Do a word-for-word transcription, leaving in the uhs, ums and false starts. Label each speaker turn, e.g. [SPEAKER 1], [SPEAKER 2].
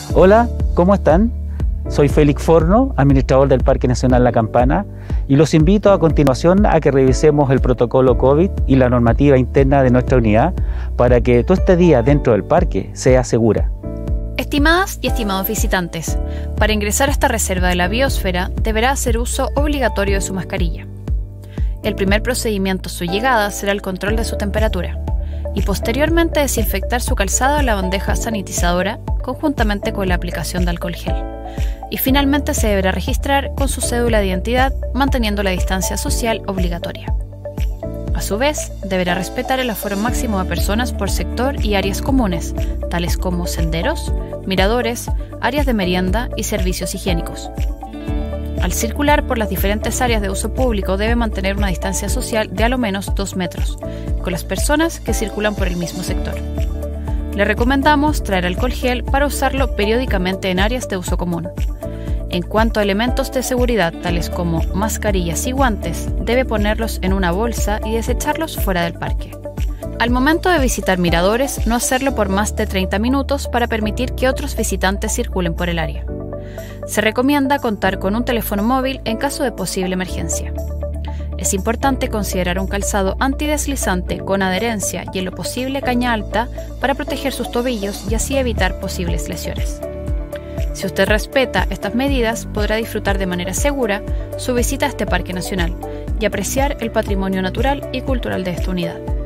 [SPEAKER 1] Hola, ¿cómo están? Soy Félix Forno, administrador del Parque Nacional La Campana, y los invito a continuación a que revisemos el protocolo COVID y la normativa interna de nuestra unidad para que tu estadía dentro del parque sea segura.
[SPEAKER 2] Estimadas y estimados visitantes, para ingresar a esta reserva de la biosfera deberá hacer uso obligatorio de su mascarilla. El primer procedimiento a su llegada será el control de su temperatura y posteriormente desinfectar su calzado en la bandeja sanitizadora conjuntamente con la aplicación de alcohol gel. Y finalmente se deberá registrar con su cédula de identidad manteniendo la distancia social obligatoria. A su vez, deberá respetar el aforo máximo de personas por sector y áreas comunes, tales como senderos, miradores, áreas de merienda y servicios higiénicos. Al circular por las diferentes áreas de uso público debe mantener una distancia social de a lo menos dos metros con las personas que circulan por el mismo sector. Le recomendamos traer alcohol gel para usarlo periódicamente en áreas de uso común. En cuanto a elementos de seguridad tales como mascarillas y guantes, debe ponerlos en una bolsa y desecharlos fuera del parque. Al momento de visitar miradores, no hacerlo por más de treinta minutos para permitir que otros visitantes circulen por el área. Se recomienda contar con un teléfono móvil en caso de posible emergencia. Es importante considerar un calzado antideslizante con adherencia y en lo posible caña alta para proteger sus tobillos y así evitar posibles lesiones. Si usted respeta estas medidas, podrá disfrutar de manera segura su visita a este parque nacional y apreciar el patrimonio natural y cultural de esta unidad.